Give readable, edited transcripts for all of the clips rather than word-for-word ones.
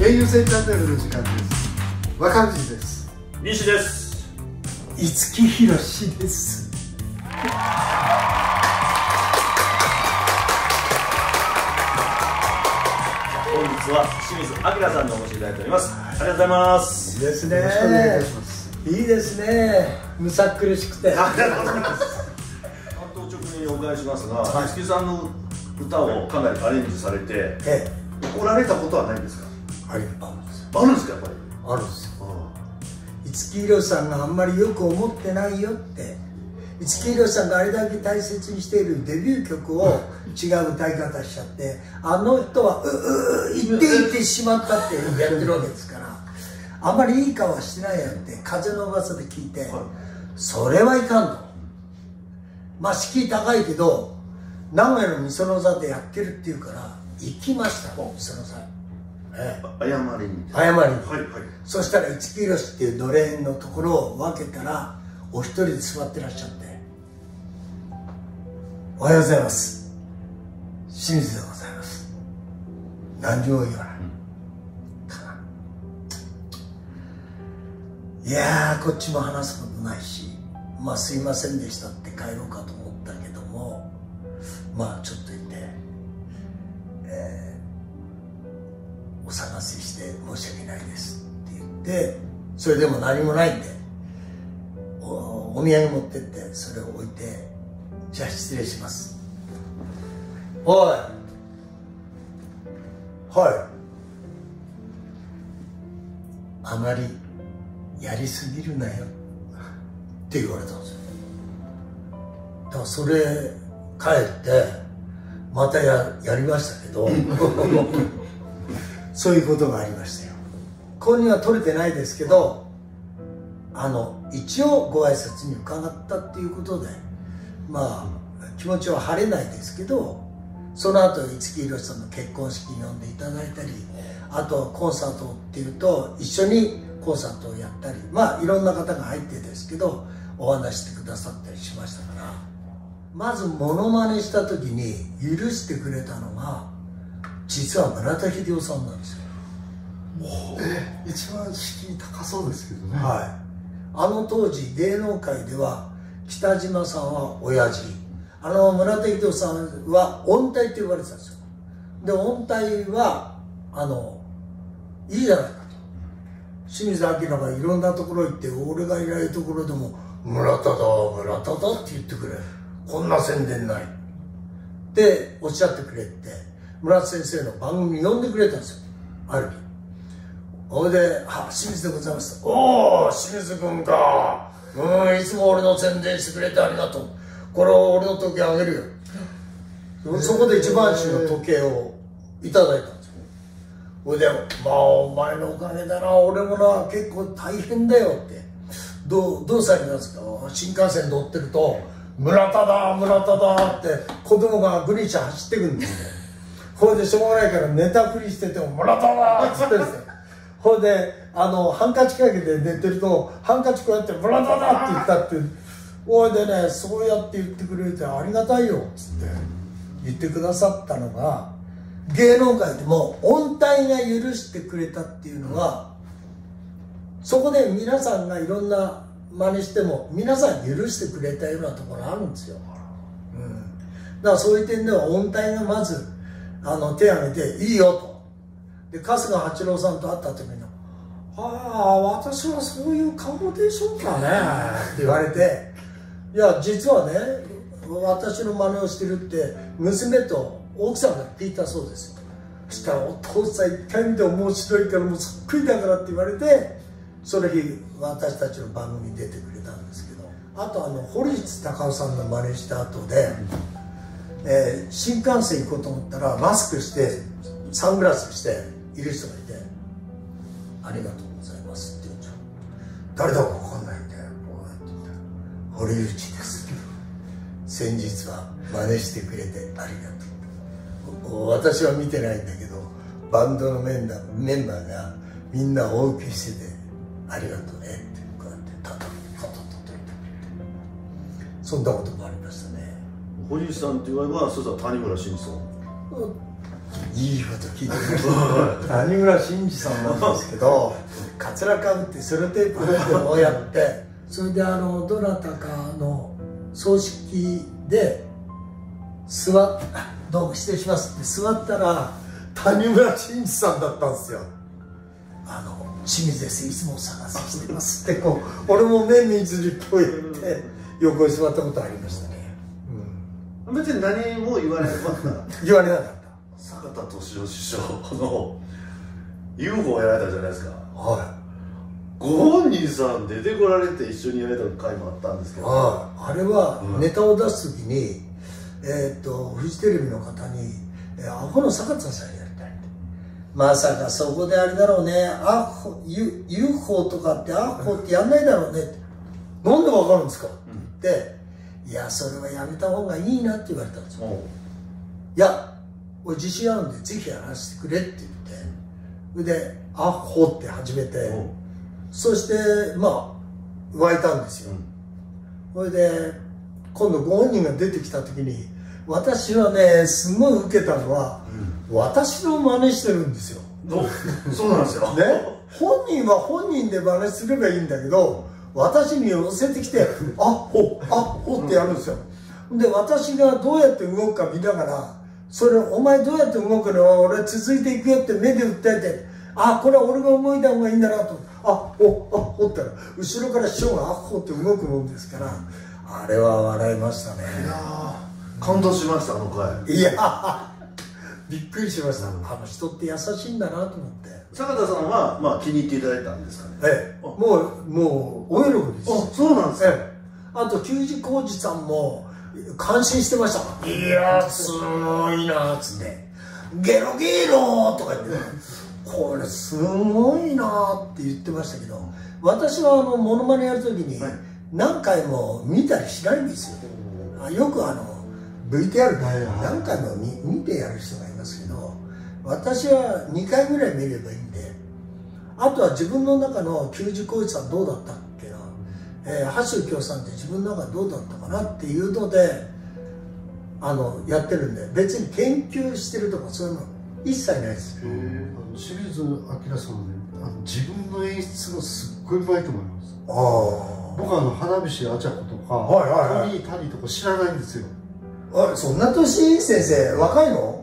声優戦チャンネルの時間です。若藤です。 西です。 五木ひろしです。 本日は清水明さんにお越しいただいております。ありがとうございます。 いいですね。 よろしくお願いいたします。 いいですね。むさ苦しくて。 ありがとうございます。担当直入にお伺いしますが、五木さんの歌をかなりアレンジされて、怒られたことはないんですか？ あるんです。 あるんですか、やっぱり。 あるんですよ。五木ひろしさんがあんまりよく思ってないよって。五木ひろしさんがあれだけ大切にしているデビュー曲を違う歌い方しちゃって、あの人は言っていってしまったってやってるわけですから、あんまりいい顔はしてないやって風の噂で聞いて、それはいかんと。まあ敷居高いけど名古屋のみその座でやってるっていうから行きました。みその座謝りに。 謝りに、 はいはい。 そしたら五木ひろしっていうのれんのところを分けたらお一人で座ってらっしゃって、おはようございます、清水でございます、何にも言わない、いやーこっちも話すことないし、まあすいませんでしたって帰ろうかと思ったけども、まあちょっといて、お騒がせして申し訳ないですって言って、それでも何もないんで お土産持ってってそれを置いて、じゃあ失礼します、おいはいあまりやりすぎるなよって言われたんですよ。だからそれ帰ってまたやりましたけどそういうことがありましたよ。ここには取れてないですけど、一応ご挨拶に伺ったっていうことで、まあ気持ちは晴れないですけど、その後五木ひろしさんの結婚式に呼んでいただいたり、あとコンサートっていうと一緒にコンサートをやったり、まあいろんな方が入ってですけどお話してくださったりしましたから、まずモノマネした時に許してくれたのが実は村田英雄さんなんですよ。 一番敷居高そうですけどね。 はい。あの当時芸能界では北島さんは親父、村田英雄さんは音体って呼ばれてたんですよ。で音体はいいじゃないかと。清水明がいろんなところ行って、俺がいないところでも村田だ村田だって言ってくれ、こんな宣伝ないっておっしゃってくれって村田先生の番組に呼んでくれたんですよ、ある日。それで「清水でございます」「おお清水君か、いつも俺の宣伝してくれてありがとう、これを俺の時計あげるよ」そこで一番種の時計をいただいたんですよ。それで「まあお前のおかげだな、俺もな結構大変だよ」って「どうされたんですか、新幹線乗ってると村田だ村田だ」って子供がグリーチャ走ってくるんですよ。これでしょうがないから寝たふりしてても「村田だ」っつってですね、ほいでハンカチかけて寝てるとハンカチこうやって「村田だ」って言ったって、ほいでね、そうやって言ってくれてありがたいよっつって言ってくださったのが、芸能界でも音体が許してくれたっていうのは、そこで皆さんがいろんな真似しても皆さん許してくれたようなところあるんですよ。だからそういう点では音体がまず手を挙げて「いいよ」と。で春日八郎さんと会った時に「ああ私はそういう顔でしょうかね」って言われて「いや実はね私の真似をしてる」って娘と奥さんが言っていたそうですよ。そしたら「お父さん一回見て面白いからもうそっくりだから」って言われて、その日私たちの番組に出てくれたんですけど、あと堀内孝雄さんの真似した後で、新幹線行こうと思ったらマスクしてサングラスしている人がいて「ありがとうございます」って言うんですよ。誰だか分かんないんでこうやって言ったら「堀内です」先日は真似してくれてありがとう。私は見てないんだけどバンドのメンバーがみんな大受けしてて「ありがとうね」ってこうやってたたいてくれて、そんなこともありましたね。 堀内さんといえば、そうしたら谷村新司さん。 いいこと聞いてくれた。谷村新司さんなんですけど、カツラかぶってセロテープでこうやってそれでどなたかの葬式でどうも失礼しますって座ったら谷村新司さんだったんですよ。清水です、いつもお探ししてますってこう俺も目水りっぽいって横に座ったことありましたね。 別に何も言われなかった。 言われなかった。 坂田敏夫首相の UFO をやられたじゃないですか。 はい。 ご本人さん出てこられて一緒にやれた回もあったんですけど、 あれはネタを出す時に、フジテレビの方に「アホの坂田さんやりたい」って「まさかそこであれだろうね、UFO とかってアホってやんないだろうね」って「なんでわかるんですか?」って言って「いやそれはやめた方がいいな」って言われたんですよ。いや俺自信あるんでぜひやらせてくれって言って、それで「アホ」って始めて、そしてまあ湧いたんですよ。それで今度ご本人が出てきた時に私はねすごい受けたのは、私の真似してるんですよ。 そうなんですよね、本人は本人で真似すればいいんだけど私に寄せてきて「あっほあっほ」ってやるんですよ。で私がどうやって動くか見ながら「それお前どうやって動くの？俺続いていくよ」って目で訴えて「あこれは俺が動いた方がいいんだな」と「あっほあっほ」って後ろから師匠が「あっほ」って動くもんですから、あれは笑いましたね。 いや感動しました、あの回。 いやびっくりしました。人って優しいんだなと思って。 坂田さんはまあ気に入っていただいたんですかね。 ええ、もうお喜びです。 あ、そうなんですか。 あと給仕浩二さんも感心してました。いやすごいなっつって「ゲロゲロ」とか言ってこれすごいなって言ってましたけど、私はモノマネやるときに何回も見たりしないんですよ。よくVTR で何回も見てやる人がいますけど、私は2回ぐらい見ればいいんで、あとは自分の中の給仕浩二さんどうだったっけな、橋幸夫さんって自分の中どうだったかなっていうのでやってるんで、別に研究してるとかそういうの一切ないです。 清水明さんはね、自分の演出がすっごいうまいと思います。僕は花火あちゃことかトニー谷とか知らないんですよ。 そんな年先生若いの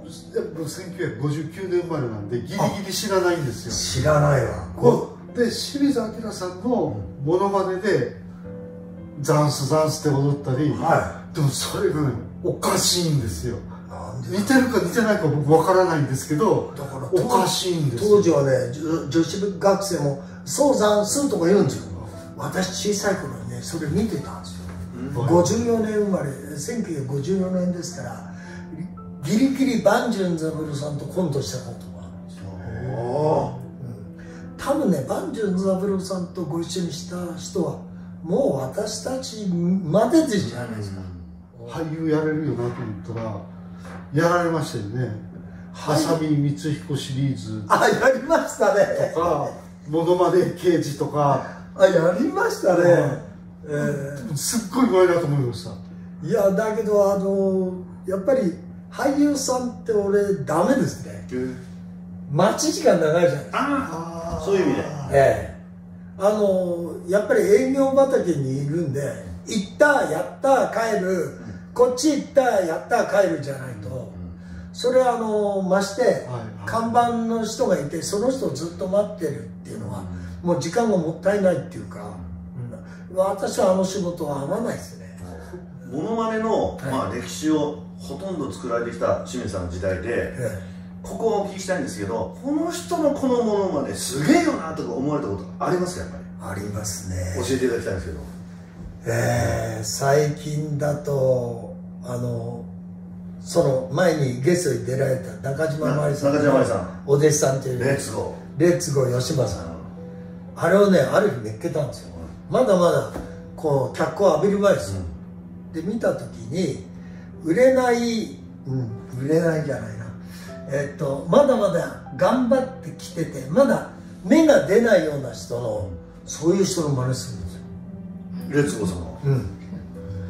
？1959年生まれなんでギリギリ知らないんですよ。知らないわ。 で清水明さんのモノマネでザンスザンスって踊ったり、でもそれがねおかしいんですよ。似てるか似てないか僕わからないんですけど、だからおかしいんですよ。 当時はね女子学生も「そうザンス」とか言うんですよ。私小さい頃にねそれ見てたんですよ。54年生まれ、1954年ですからギリギリ伴淳三郎さんとコントしたことがあるんですよ。多分ね伴淳三郎さんとご一緒にした人はもう私たちまでじゃないですか。 俳優やれるよなと思ったらやられましたよね。浅見光彦シリーズやりましたねとかモノマネ刑事とかやりましたね。 すっごいうまいなと思いました。 いやだけどやっぱり俳優さんって俺ダメですね。待ち時間長いじゃないですか。 そういう意味でやっぱり営業畑にいるんで行ったやった帰る、こっち行ったやった帰るじゃないと、それはまして看板の人がいてその人をずっと待ってるっていうのはもう時間がもったいないっていうか、私は仕事は合わないですね。 モノマネの歴史をほとんど作られてきた清水さんの時代で、ここをお聞きしたいんですけど、この人のこのモノマネすげえよなとか思われたことありますか？やっぱりありますね。 教えていただきたいんですけど。 最近だとその前にゲストに出られた中島まりさんのお弟子さんというレッツゴー吉間さん、あれをねある日見っけたんですよ。まだまだこう脚光を浴びる前ですよ。で見た時に売れないじゃないな、まだまだ頑張ってきててまだ芽が出ないような人のそういう人の真似するんですよ。 レッツゴーさんの。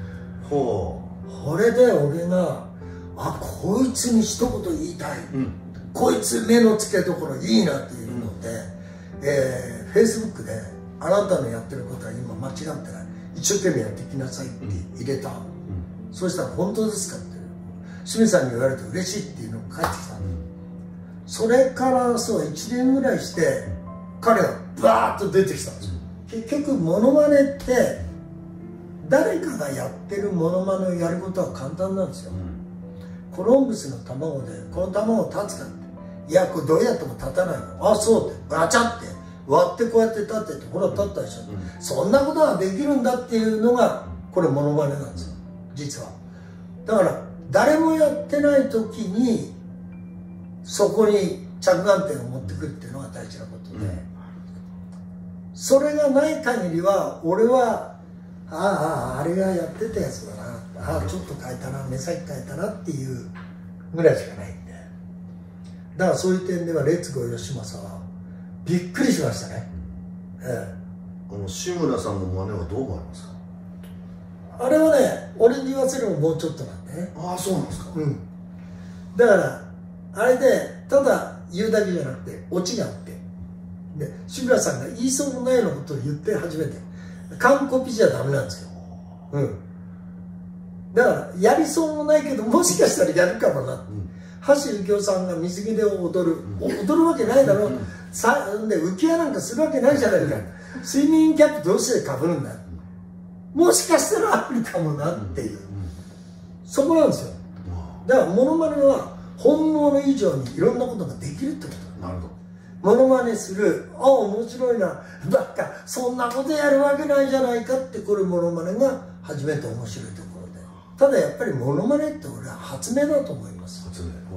ほう。これで俺がこいつに一言言いたい、 こいつ目の付けどころいいなっていうので、フェイスブックで「あなたのやってることは今間違ってない、一生懸命やっていきなさい」って入れた、そうしたら「本当ですか?」って清水さんに言われて嬉しいっていうのが返ってきた、それからそう1年ぐらいして彼がバーッと出てきたんですよ。結局モノマネって誰かがやってるモノマネをやることは簡単なんですよ、コロンブスの卵でこの卵立つかって、いやこれどうやっても立たないの、あそうってガチャって割ってこうやって立ってって、ほら立ったでしょ、そんなことができるんだっていうのがこれモノマネなんですよ実は。だから誰もやってない時にそこに着眼点を持ってくるっていうのが大事なことで、それがない限りは俺はあれがやってたやつだな、ちょっと変えたな、目先変えたなっていうぐらいしかないんで、だからそういう点ではレッツゴー吉正はびっくりしましたね。 志村さんの真似はどう思われますか？ あれはね、俺に言わせるのももうちょっとなんでね。 ああそうなんですか。 だからあれでただ言うだけじゃなくてオチがあって、で志村さんが言いそうもないようなことを言って初めて、完コピじゃダメなんですよ。だからやりそうもないけどもしかしたらやるかもな、橋幸夫さんが水着で踊るわけないだろう、で浮き輪なんかするわけないじゃないか、スイミングキャップどうしてかぶるんだ、もしかしたらあるかもなっていう、そこなんですよ。だからモノマネは本物以上にいろんなことができるってこと。 なるほど。 モノマネする、面白いな、ばっかそんなことやるわけないじゃないかって、これモノマネが初めて面白いところで、ただやっぱりモノマネって俺は発明だと思います。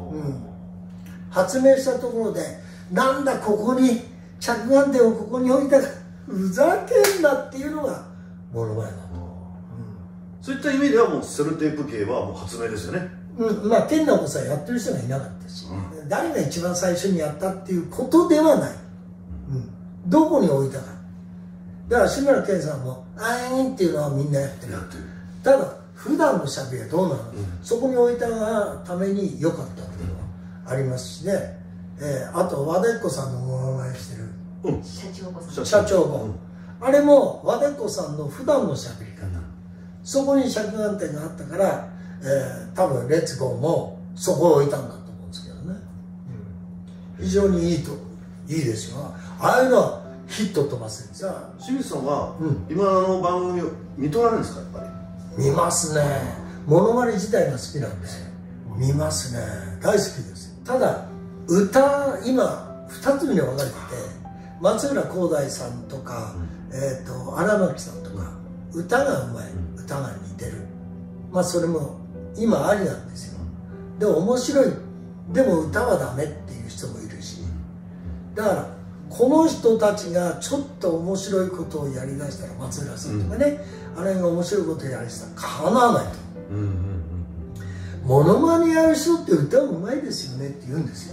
発明したところで、なんだここに着眼点をここに置いたらふざけんなっていうのがモノマネだと。 そういった意味ではもうセロテープ系はもう発明ですよね。 まあ天直さんやってる人がいなかったし、誰が一番最初にやったっていうことではない、どこに置いたか。だから志村けんさんも「あーん」っていうのはみんなやってる。ただ普段のしゃべりはどうなの、そこに置いたがために良かったっていうのはありますしね。あと和田っ子さんのモノマネしてる社長も、あれも和田っ子さんの普段のしゃべり方、そこに着眼点があったから、多分レッツゴーもそこを置いたんだと思うんですけどね、非常にいいですよ。ああいうのはヒット飛ばせるんですよ。 清水さんは、今の番組を見とられるんですか？やっぱり見ますね。モノマネ自体が好きなんで見ますね。大好きです。ただ歌、今2つに分かれてて、松浦航大さんとか、荒牧さんとか歌がうまい、歌が似てる、まあそれも今ありなんですよ。でも面白い、でも歌はダメっていう人もいるし、だからこの人たちがちょっと面白いことをやりだしたら、松浦さんとかね、あれが面白いことをやりだしたらかなわないと。モノマネやる人って歌うまいですよねって言うんですよ。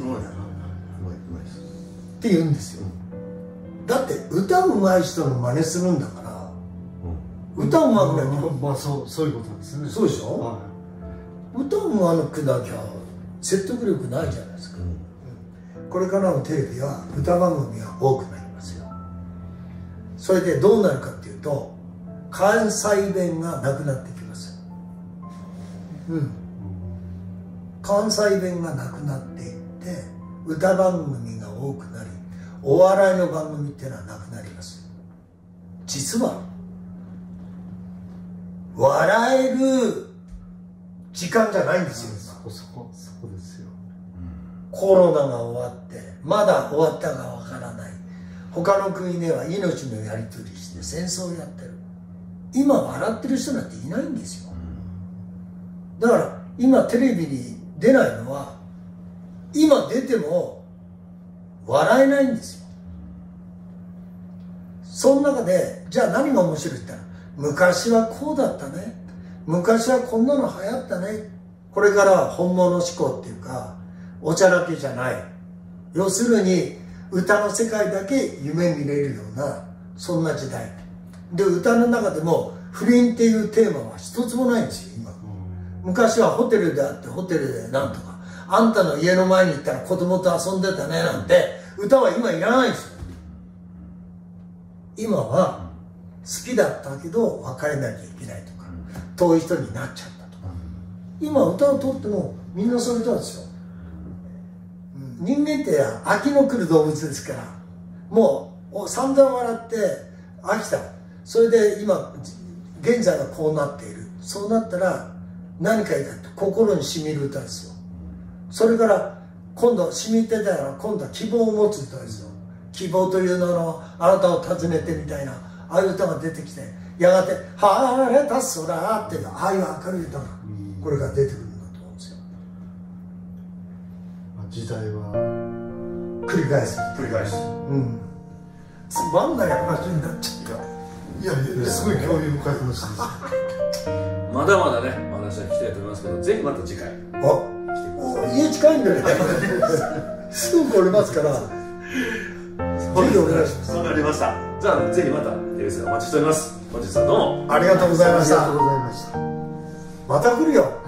って言うんですよ。だって歌うまい人の真似するんだから、歌うまくない。 まあそういうことですね。 そうでしょ。歌うまくなきゃ説得力ないじゃないですか。これからのテレビは歌番組が多くなりますよ。それでどうなるかっていうと、関西弁がなくなってきます。関西弁がなくなっていって歌番組が多くなり、お笑いの番組っていうのはなくなります。実は笑える時間じゃないんですよ。 そこですよ。 コロナが終わってまだ終わったかわからない。他の国では命のやり取りして戦争をやってる。今笑ってる人なんていないんですよ。だから今テレビに出ないのは、今出ても笑えないんですよ。その中でじゃあ何が面白いって言ったら、昔はこうだったね、昔はこんなの流行ったね、これからは本物志向っていうかおちゃらけじゃない、要するに歌の世界だけ夢見れるような、そんな時代で、歌の中でも不倫っていうテーマは一つもないんですよ今。昔はホテルであってホテルでなんとか、 あんたの家の前に行ったら子供と遊んでたねなんて歌は今いらないんですよ。今は好きだったけど別れなきゃいけないとか、遠い人になっちゃったとか、今歌をとってもみんなそういう歌ですよ。人間って飽きの来る動物ですから、もう散々笑って飽きた、それで今現在はこうなっている、そうなったら何かいいかって心にしみる歌ですよ。それから今度しみてたら今度は希望を持つ歌ですよ。希望という名のあなたを訪ねてみたいな、ああいう歌が出てきて、やがて晴れた空っていうああいう明るい歌がこれから出てくるんだと思うんですよ。 時代は繰り返す。つまんない話になっちゃった。 いやすごい興味深い話です。 まだまだねお話は聞きたいと思いますけど、ぜひまた次回家近いんでねすぐ来れますからぜひお願いします。 わかりました。じゃあぜひまたお待ちしております。本日はどうもありがとうございました。 ありがとうございました。 また来るよ。